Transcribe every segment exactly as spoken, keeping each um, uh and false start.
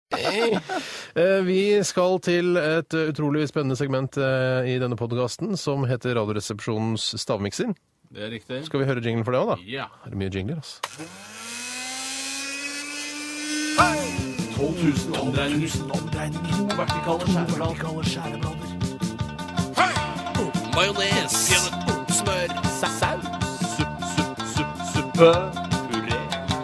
Hey. Vi skal til et utrolig spennende segment i denne podcasten som heter Radioresepsjonens stavmikser. Det er riktig. Skal vi høre jinglen for det også, da? Ja. Er det mye jingler, altså? tolv tusen omdreininger. To vertikale skjæreblader. Majones. Smør. Saus. Supp, supp, supp, suppe. Puré.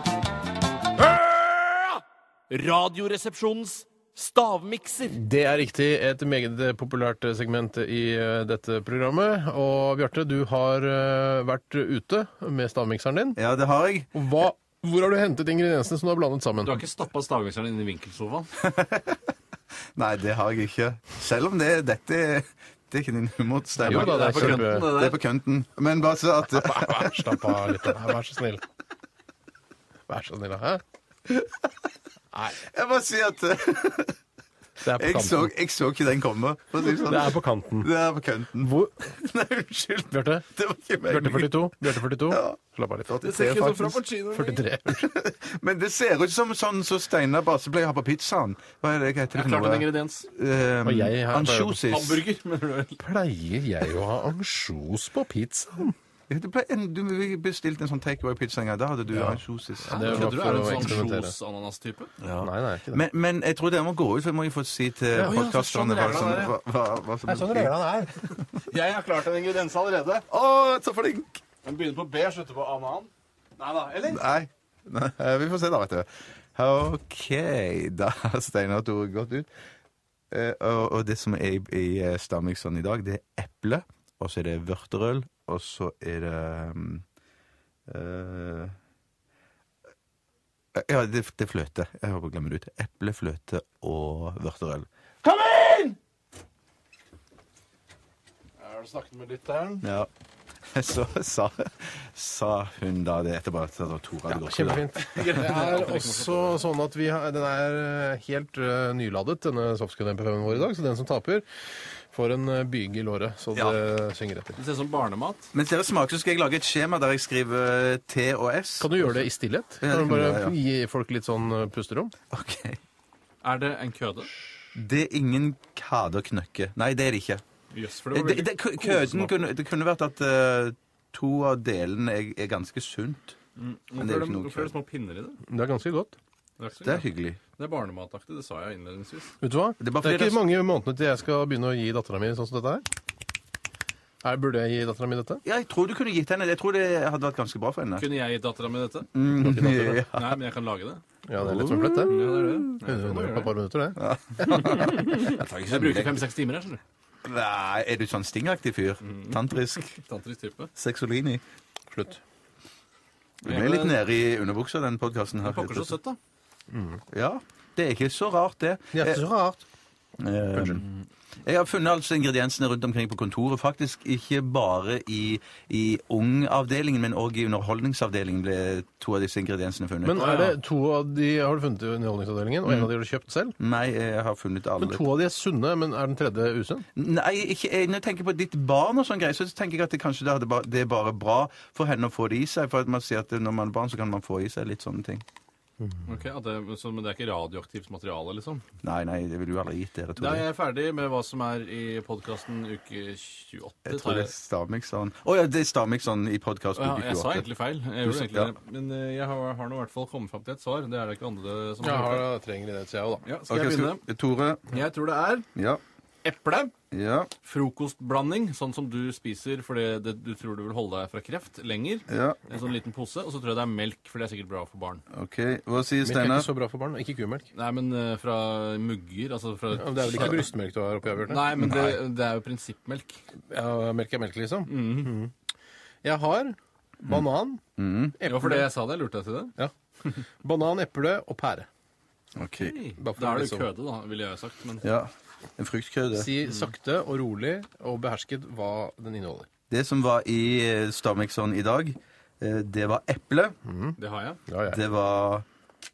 Radioresepsjonens stavmikser. Det er riktig. Et meget populært segment i dette programmet. Og Bjarte, du har vært ute med stavmikseren din. Ja, det har jeg. Hva, hvor har du hentet ingrediensene som du har blandet sammen? Du har ikke stappet stavmikseren inn i vinkelsofaen? Nei, det har jeg ikke. Selv om det, dette det er ikke din humor, Steinar. Jo da, det er, på kønten, det der. Det er på kønten. Men bare så at... Vær, slapp av litt. Vær så snill. Vær så snill, hæ? Nei. Jeg bare sier at Det er på jeg kanten. så, jeg så ikke den komme. For å si det sånn. Det er på kanten. Det er på kønten. Hvor? Nei, unnskyld. Bjarte? Det var ikke meg. Bjarte førtito? Bjarte førtito? Ja. Slapp av litt. Det ser ikke frappuccino. førtitre. Men det ser ut som sånn så Steinar bare pleier å ha på pizzaen. Hva er det jeg heter Jeg det har klart en for noe? ingrediens. Um, Og jeg har- Ansjosis. Hamburger, mener du vel? Pleier jeg å ha ansjos på pizzaen? Ja, Du, ble, en, du bestilte en sånn takeaway-pizza en gang. Da hadde du ansjosis. det var Kødder du? for Er du å en sånn eksperimentere. ansjos-ananas-type? Nei, nei, ikke det. Men, men jeg tror dere må gå ut, for jeg må jo få si til Ja, ja, podcasterne sånn hva, reglene som- er, ja. hva, hva, hva som Sånn reglene er. Jeg har klart en ingrediens allerede. Å, så flink! Den begynner på B, slutter på anan. Nei da, eller? Nei. Nei, vi får se da, vet du. OK, da har Steinar og Tore gått ut. Eh, og, og det som er i, i stavmikseren i dag, det er eple, og så er det vørterøl, og så er det um, eh, Ja, det, det er fløte. Jeg håper å glemme det ut. Eple, fløte og vørterøl. Kom inn! Har du snakket med lytteren? Ja. Så sa, sa hun da det etterpå at Tore hadde gått ut. Kjempefint. Det er også sånn at vi har, den er helt uh, nyladet, denne Softskun M P fem-en vår i dag, så den som taper får en uh, byge i låret, så det Ja. synger etter. Det ser ut som barnemat. Mens dere smaker, så skal jeg lage et skjema der jeg skriver T og S. Kan du gjøre det i stillhet? Ja, det Kan du kan bare jeg, ja. gi folk litt sånn uh, pusterom? Ok. Er det en køde? Det er ingen kaderknøkke. Nei, det er det ikke. Jøss, for det var Det, veldig det, kø- køden koselig. kunne, det kunne vært at eh, to av delene er, er ganske sunt. Mm. Men det er jo Hvorfor er ikke det, noe hvorfor er det små pinner i det? Det er ganske godt. Det er, ikke så Det er godt. hyggelig. Det er barnemataktig, det sa jeg innledningsvis. Vet du hva? Det er Det bare er, fordi ikke det er- mange måneder til jeg skal begynne å gi datteren min sånn som dette her. Her, burde jeg gi datteren min dette? Ja, jeg tror du kunne gitt henne det. Jeg tror det hadde vært ganske bra for henne. Kunne jeg gitt dattera mi dette? Mm, ja. Nei, men jeg kan lage det. Ja, det er lett som en flett, det. Ja, det er det. Hun Jeg, hun får gjør det på et gjøre par minutter, det. det. Jeg tar ikke så jeg bruker mye. fem-seks timer, jeg, skjønner du. Nei, er du sånn stingaktig fyr? Tantrisk? Tantrisk type. Sexolini? Slutt. Du ble litt nede i underbuksa, den podcasten her. Pokker så søtt, da. Ja, det er ikke så rart, det. Det er ikke så rart. Eh, Jeg har funnet altså ingrediensene rundt omkring på kontoret. Faktisk ikke bare i, i ungavdelingen, men også i underholdningsavdelingen ble to av disse ingrediensene funnet. Men er det to av de har du funnet i underholdningsavdelingen, og en av de har du kjøpt selv? Nei, jeg har funnet alle. Men to av de er sunne, men er den tredje usunn? Nei, ikke, jeg, når jeg tenker på ditt barn og sånn greier, så tenker jeg at det kanskje det, hadde ba, det er bare bra for henne å få det i seg. For at man sier at når man er barn, så kan man få i seg litt sånne ting. Ok, at det, så, Men det er ikke radioaktivt materiale, liksom? Nei, nei, det ville du aldri gitt dere to. Da er jeg ferdig med hva som er i podkasten uke tjueåtte. Jeg tror det er stavmikseren. Å ja, det er stavmikseren i podkast Ja, uke jeg sa tjueåtte. egentlig feil. Jeg gjorde egentlig det. Men eh, jeg har, har nå i hvert fall kommet fram til et svar. Det er det ikke andre som Jeg har gjort det. har tre ingredienser, jeg òg, da. Ja, skal Ok, jeg begynne? skal, Tore. Jeg tror det er Ja. eple, Ja. frokostblanding, sånn som du spiser fordi det, du tror du vil holde deg fra kreft lenger. Ja. En sånn liten pose. Og så tror jeg det er melk, for det er sikkert bra for barn. OK. Hva sier Melk er Steinar? ikke så bra for barn. Ikke kumelk. Nei, men eh, fra mugger, altså fra Ja, Det er vel ikke brystmelk du har oppi her, Bjørte? Nei, men det, det er jo prinsippmelk. Ja, melk er melk, liksom. Mhm. Jeg har banan, Det var fordi jeg sa det. Jeg lurte deg til det. ja. banan, eple og pære. OK. Bare for Da er det liksom- køde, da, ville jeg sagt. Men Ja. En fruktkøde. Si sakte og rolig og behersket hva den inneholder. Det som var i eh, stavmikseren i dag, eh, det var eple. det har jeg. Ja, ja. Det var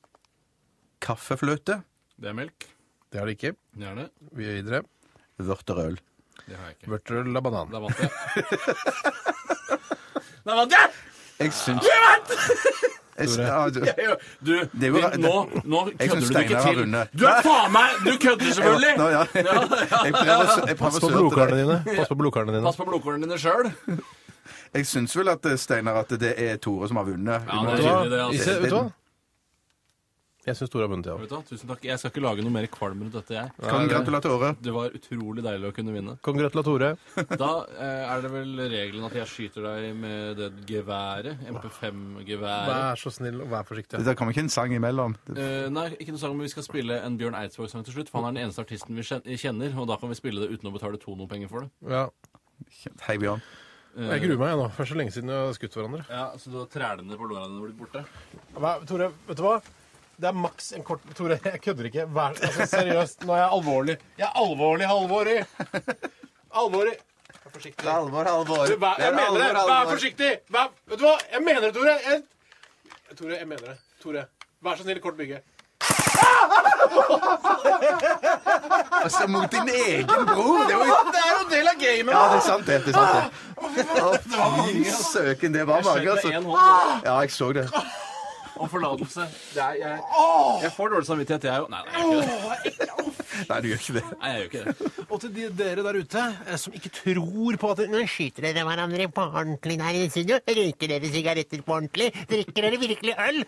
kaffefløte. Det er melk. Det er det ikke. Det er det. Vi er videre. Vørterøl. Det har jeg ikke. Vørterøl av banan. Da vant jeg. Da vant jeg! Jeg syns, Ja, du, Du, Det er jo- vi- nå, nå Jeg kødder synes du ikke Steinar har til. vunnet. Du er faen meg Du kødder selvfølgelig! Nå, ja. Jeg prøver, å- jeg prøver Pass å på søte blodkarene deg. dine. Pass på blodkarene dine. Pass på blodkornene dine sjøl. Jeg syns vel at eh, Steinar, at det er Tore som har vunnet. Ja, Vi må- det er rimelig, det, altså. Ise, vet du hva? Jeg syns Tore har vunnet, ja. Vet du hva? Tusen takk. Jeg skal ikke lage noe mer kvalm rundt dette, jeg. Kongratulatore. Det var utrolig deilig å kunne vinne. Kongratulatore. Da eh, er det vel regelen at jeg skyter deg med det geværet. M P fem-geværet. Vær så snill og vær forsiktig. Det kommer ikke en sang imellom. Eh, nei, ikke noe sang, men vi skal spille en Bjørn Eidsvåg-sang til slutt. For han er den eneste artisten vi kjen- kjenner, og da kan vi spille det uten å betale Tono-penger for det. Ja. Hei, Bjørn. Eh, Jeg gruer meg, jeg nå. For så lenge siden vi har skutt hverandre. Ja, Så da trælene på lårene dine blitt borte? Hva, Tore, vet du hva? Det er maks en kort Tore, jeg kødder ikke. Vær, altså, seriøst, nå er jeg alvorlig. Jeg er alvorlig, alvorlig. Alvorlig. Vær forsiktig. Alvor, alvor. Du, vær, jeg mener det. Vær forsiktig. Vær, vet du hva? Jeg mener det, Tore. Jeg, Tore, jeg mener det. Tore, vær så snill, kort bygge. Altså, mot din egen bror! Det, var jo, Det er jo en del av gamet. ja, det er sant, det. det, er sant, det. Å, fy søken, det var mage, Skjønner altså. en hånd Ja, jeg så det. om forlatelse. Det er, jeg, jeg får dårlig samvittighet, jeg òg. Nei, nei, jeg gjør ikke det. Nei, du gjør ikke det. Nei, jeg gjør ikke det. Og til de, dere der ute eh, som ikke tror på at Nå skyter dere hverandre på ordentlig her i studio. Røyker dere sigaretter på ordentlig? Drikker dere virkelig øl?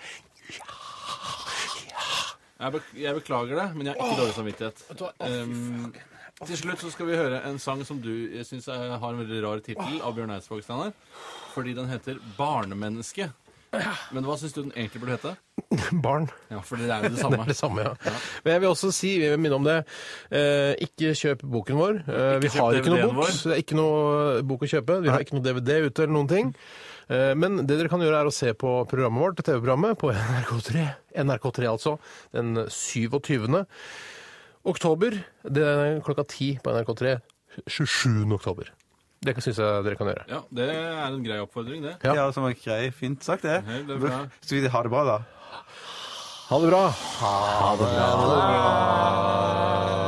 Jeg, bek jeg beklager det, men jeg har ikke dårlig samvittighet. Um, til slutt så skal vi høre en sang som du syns har en veldig rar tittel av Bjørn Eidsvåg, Steinar. Fordi den heter Barnemenneske. Men hva syns du den egentlig burde hete? barn. Ja, for det er jo det Det samme. er det samme, ja. Men jeg vil også si, jeg vil minne om det, eh, ikke kjøp boken vår. Eh, vi Ikke kjøp har ikke noe D V D-en bok, vår. så det er ikke noe bok å kjøpe. Vi har ikke noe D V D ute eller noen ting. Eh, men det dere kan gjøre er å se på programmet vårt, T V-programmet, på N R K tre. N R K tre altså, den syvogtyvende oktober. Det er klokka ti på N R K tre, tjuesjuende oktober. Det syns jeg dere kan gjøre. Ja, det er en grei oppfordring, det. Ja. Ja, som var grei. Fint sagt, det. Hei, det er bra. Skal vi ha det bra, da? Ha det bra. Ha det bra.